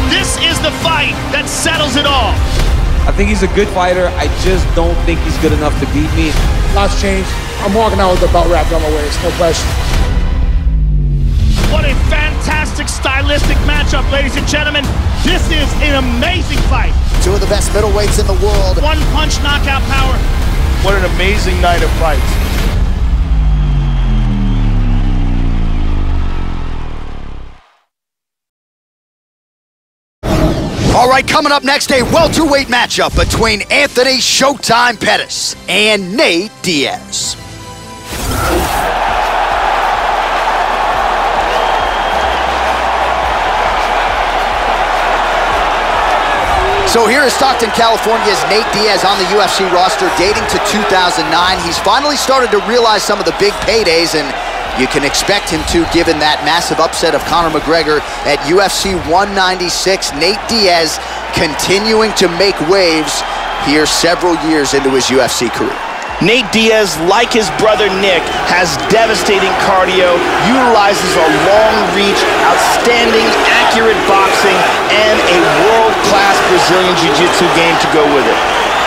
This is the fight that settles it all. I think he's a good fighter. I just don't think he's good enough to beat me. Lots changed. I'm walking out with the belt wrapped on my waist, no question. What a fantastic stylistic matchup, ladies and gentlemen. This is an amazing fight. Two of the best middleweights in the world. One punch knockout power. What an amazing night of fights. All right, coming up next, a welterweight matchup between Anthony Showtime Pettis and Nate Diaz. So here in Stockton, California's Nate Diaz on the UFC roster dating to 2009. He's finally started to realize some of the big paydays, and you can expect him to, given that massive upset of Conor McGregor at UFC 196. Nate Diaz continuing to make waves here several years into his UFC career. Nate Diaz, like his brother Nick, has devastating cardio, utilizes a long reach, outstanding, accurate boxing, and a world-class Brazilian Jiu-Jitsu game to go with it.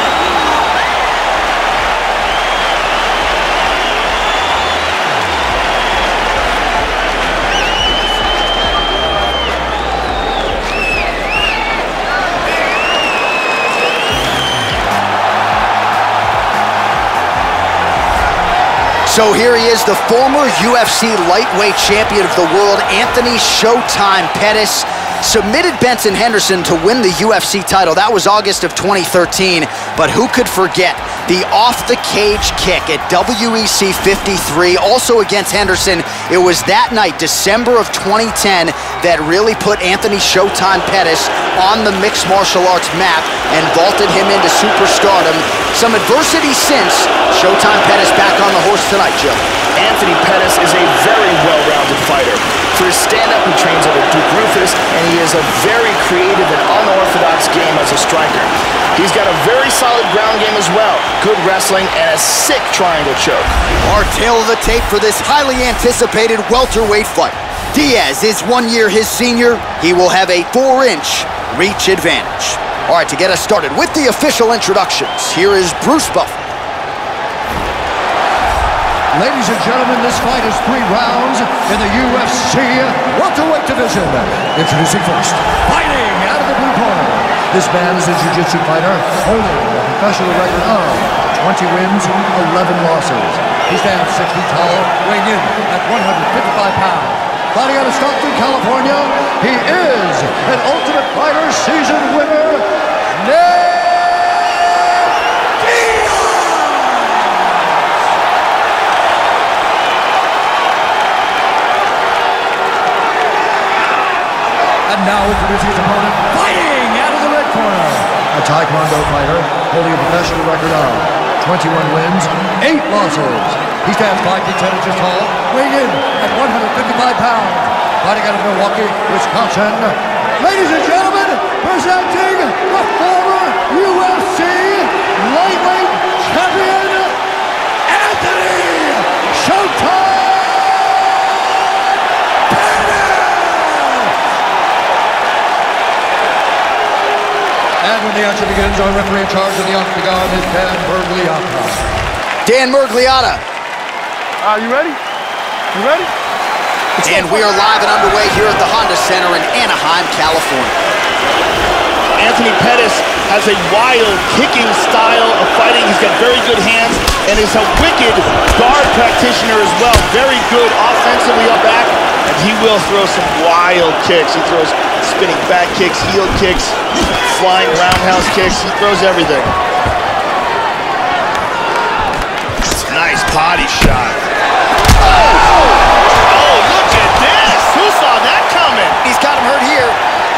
So here he is, the former UFC lightweight champion of the world, Anthony Showtime Pettis. Submitted Benson Henderson to win the UFC title. That was August of 2013, but who could forget the off-the-cage kick at WEC 53, also against Henderson. It was that night, December of 2010, that really put Anthony Showtime Pettis on the mixed martial arts map and vaulted him into superstardom. Some adversity since. Showtime Pettis back on the horse tonight, Joe. Anthony Pettis is a very well-rounded fighter. For his stand-up, he trains under Duke Roufus, and he is a very creative and unorthodox game as a striker. He's got a very solid ground game as well, good wrestling, and a sick triangle choke. Our tale of the tape for this highly anticipated welterweight fight. Diaz is 1 year his senior. He will have a 4-inch reach advantage. All right, to get us started with the official introductions, here is Bruce Buffer. Ladies and gentlemen, this fight is 3 rounds in the UFC welterweight division. Introducing first, fighting out of the blue corner. This man is a jiu-jitsu fighter holding a professional record of 20 wins, 11 losses. He stands 6 feet tall, weighing in at 155 pounds. Fighting out of Stockton, California, he is an Ultimate Fighter season winner, Nate Diaz! And now introducing his opponent, fighting out of the red corner. A Taekwondo fighter holding a professional record of 21 wins, 8 losses. He stands 5 feet 10 inches tall, weighing in at 155 pounds. Fighting out of Milwaukee, Wisconsin. Ladies and gentlemen, presenting the former UFC lightweight champion, Anthony Showtime! And when the action begins, our referee in charge of the octagon is Dan Miragliotta. Dan Miragliotta. You ready? You ready? And we are live and underway here at the Honda Center in Anaheim, California. Anthony Pettis has a wild kicking style of fighting. He's got very good hands and is a wicked guard practitioner as well. Very good offensively up back, and he will throw some wild kicks. He throws spinning back kicks, heel kicks, flying roundhouse kicks. He throws everything. Nice body shot. Oh, look at this! Who saw that coming? He's got him hurt here.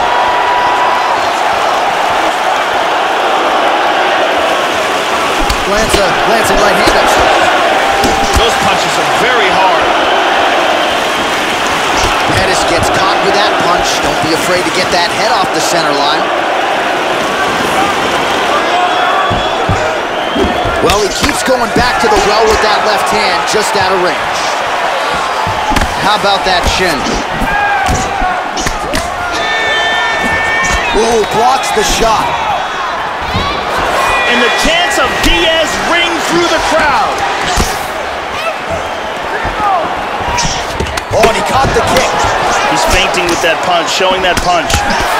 Glancing right hand upstairs. Those punches are very hard. Pettis gets caught with that punch. Don't be afraid to get that head off the center line. Well, he keeps going back to the well with that left hand, just out of range. How about that shin? Ooh, blocks the shot. And the chants of Diaz ring through the crowd. Oh, and he caught the kick. He's feinting with that punch, showing that punch.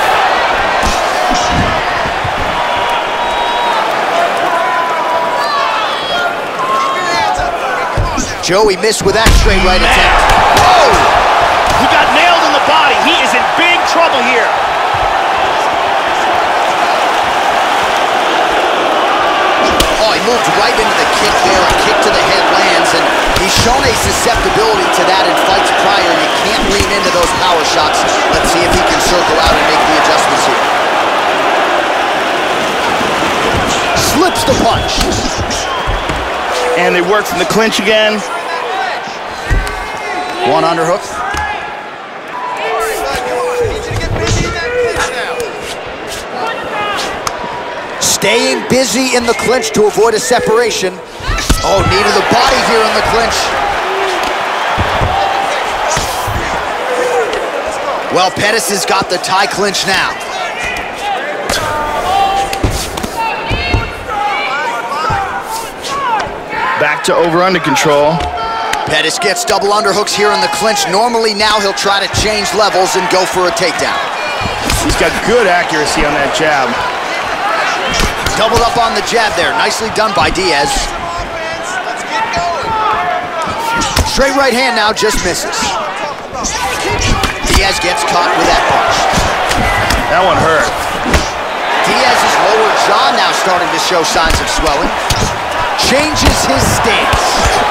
Joey missed with that straight right attempt. Whoa! He got nailed in the body. He is in big trouble here. Oh, he moved right into the kick there. A kick to the head lands, and he's shown a susceptibility to that in fights prior. You can't lean into those power shots. Let's see if he can circle out and make the adjustments here. Slips the punch. And they work from the clinch again. One underhook. Staying busy in the clinch to avoid a separation. Oh, knee to the body here in the clinch. Well, Pettis has got the tie clinch now. Back to over under control. Pettis gets double underhooks here in the clinch. Normally now he'll try to change levels and go for a takedown. He's got good accuracy on that jab. Doubled up on the jab there. Nicely done by Diaz. Straight right hand now, just misses. Diaz gets caught with that punch. That one hurt. Diaz's lower jaw now starting to show signs of swelling. Changes his stance.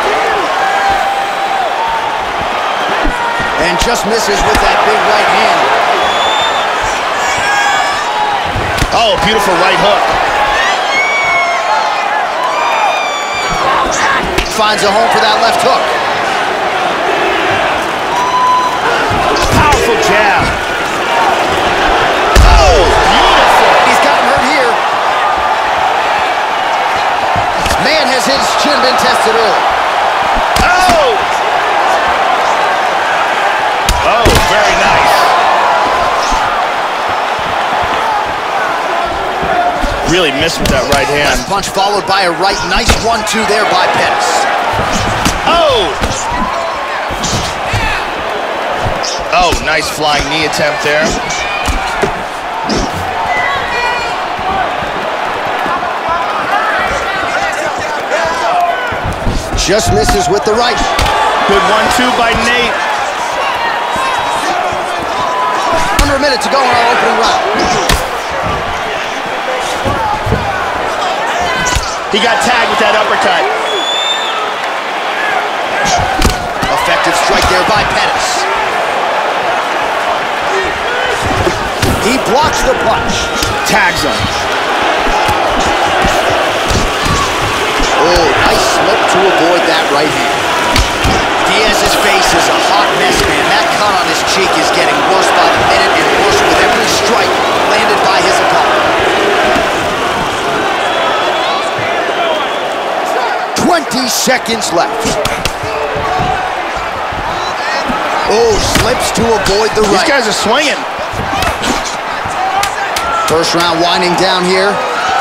And just misses with that big right hand. Oh, beautiful right hook. Finds a home for that left hook. Powerful jab. Oh, beautiful. He's gotten hurt here. Man, has his chin been tested early. Oh! Oh, very nice. Really missed with that right hand. Left punch followed by a right. Nice 1-2 there by Pettis. Oh! Oh, nice flying knee attempt there. Just misses with the right. Good 1-2 by Nate. Under a minute to go in our opening round. He got tagged with that uppercut. Effective strike there by Pettis. He blocks the punch. Tags him. Oh, nice slip to avoid that right hand. Diaz's face is a hot mess, man. That cut on his cheek is getting worse by the minute and worse with every strike landed by his opponent. 20 seconds left. Oh, slips to avoid the right. These guys are swinging. First round winding down here.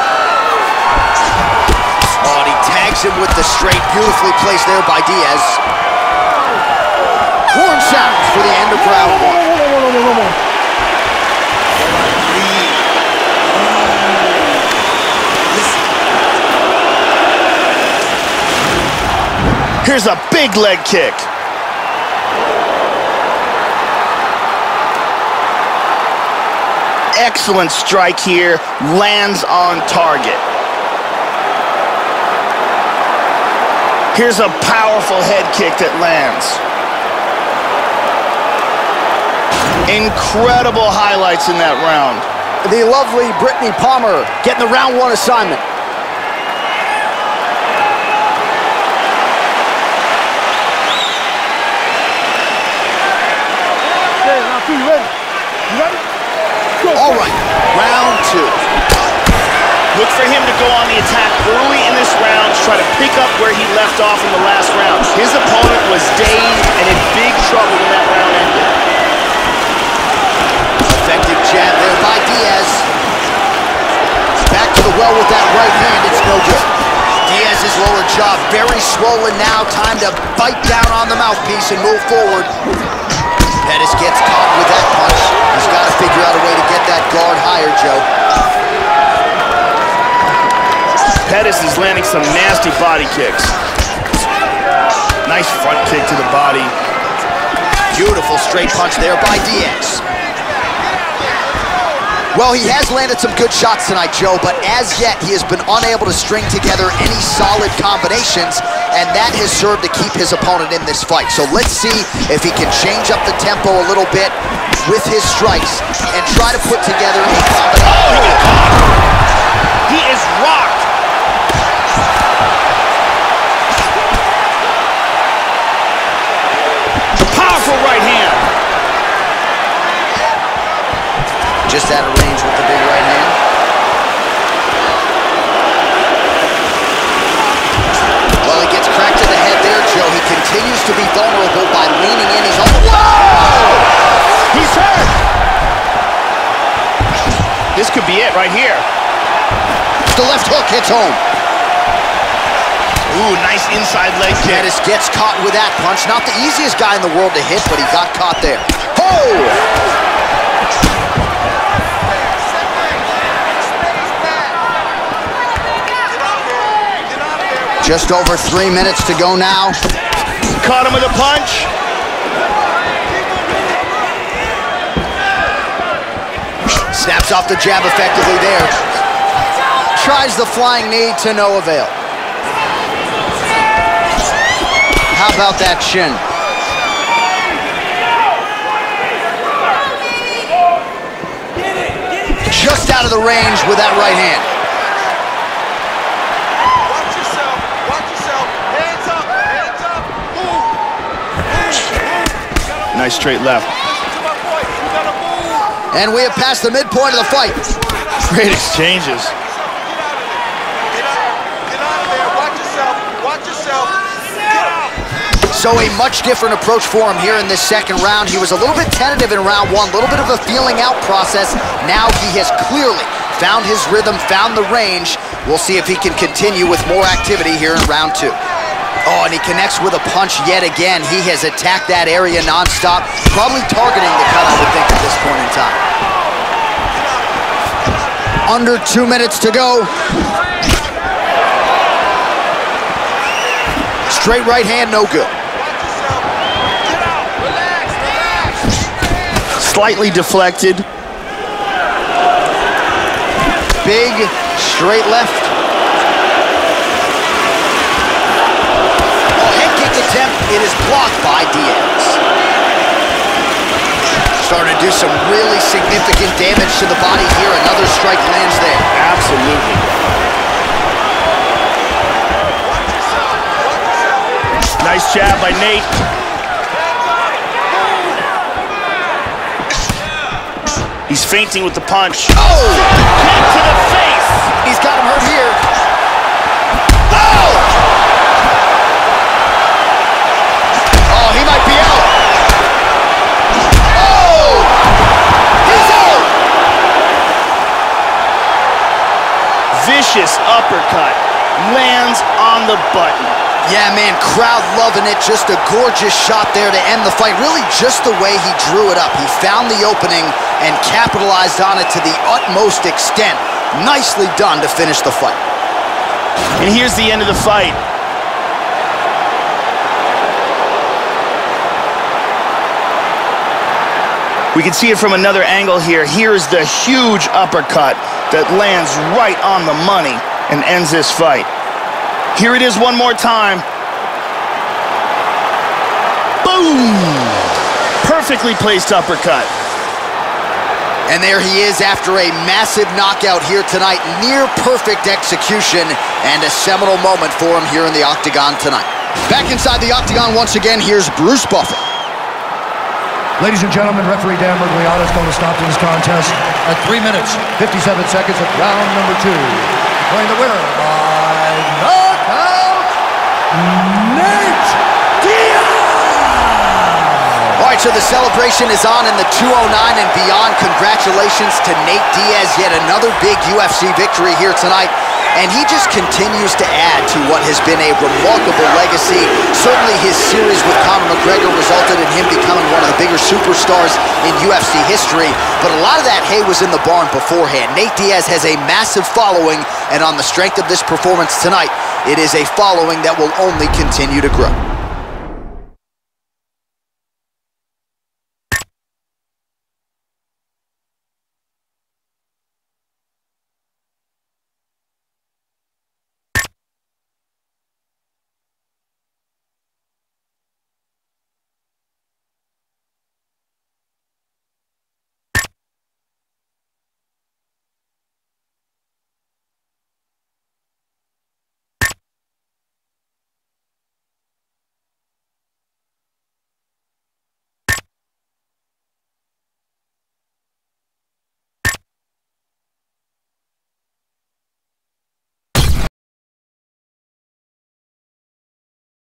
Oh, and he tags him with the straight. Beautifully placed there by Diaz. Horn sounds for the end of round one. Here's a big leg kick. Excellent strike here. Lands on target. Here's a powerful head kick that lands. Incredible highlights in that round. The lovely Brittany Palmer getting the round one assignment. All right, round two. Look for him to go on the attack early in this round, try to pick up where he left off in the last round. His opponent was dazed and in big trouble when that round ended. Effective jab there by Diaz. well with that right hand. It's no good. Diaz's lower jaw very swollen now. Time to bite down on the mouthpiece and move forward. Pettis gets caught with that punch. He's got to figure out a way to get that guard higher, Joe. Pettis is landing some nasty body kicks. Nice front kick to the body. Beautiful straight punch there by Diaz. Well, he has landed some good shots tonight, Joe, but as yet, he has been unable to string together any solid combinations, and that has served to keep his opponent in this fight. So let's see if he can change up the tempo a little bit with his strikes and try to put together a combination. He is rocked. Powerful right hand. Just out of range with the big right hand. Well, he gets cracked to the head there, Joe. He continues to be vulnerable by leaning in. He's on. Whoa! He's hurt. This could be it right here. The left hook hits home. Ooh, nice inside leg kick. Pettis gets caught with that punch. Not the easiest guy in the world to hit, but he got caught there. Oh! Just over 3 minutes to go now. Caught him with a punch. Snaps off the jab effectively there. Tries the flying knee to no avail. How about that shin? Just out of the range with that right hand. Nice straight left. And we have passed the midpoint of the fight. Great exchanges. So a much different approach for him here in this second round. He was a little bit tentative in round one, a little bit of a feeling out process. Now he has clearly found his rhythm, found the range. We'll see if he can continue with more activity here in round two. Oh, and he connects with a punch yet again. He has attacked that area nonstop, probably targeting the cut, I would think, at this point in time. Under 2 minutes to go. Straight right hand, no good. Slightly deflected. Big straight left. Attempt, it is blocked by Diaz. Starting to do some really significant damage to the body here. Another strike lands there. Absolutely. Nice jab by Nate. He's feinting with the punch. Oh! Kick to the face. He's got him hurt here. Oh! He might be out. Oh! He's out! Vicious uppercut. Lands on the button. Yeah, man, crowd loving it. Just a gorgeous shot there to end the fight. Really just the way he drew it up. He found the opening and capitalized on it to the utmost extent. Nicely done to finish the fight. And here's the end of the fight. We can see it from another angle here. Here's the huge uppercut that lands right on the money and ends this fight. Here it is one more time. Boom! Perfectly placed uppercut. And there he is after a massive knockout here tonight. Near perfect execution and a seminal moment for him here in the Octagon tonight. Back inside the Octagon once again, here's Bruce Buffer. Ladies and gentlemen, referee Dan Miragliotta is going to stop this contest at 3 minutes, 57 seconds of round number 2. Declaring the winner by knockout, Nate Diaz! All right, right, so the celebration is on in the 209 and beyond. Congratulations to Nate Diaz, yet another big UFC victory here tonight. And he just continues to add to what has been a remarkable legacy. Certainly his series with Conor McGregor resulted in him becoming one of the bigger superstars in UFC history. But a lot of that hay was in the barn beforehand. Nate Diaz has a massive following, and on the strength of this performance tonight, it is a following that will only continue to grow.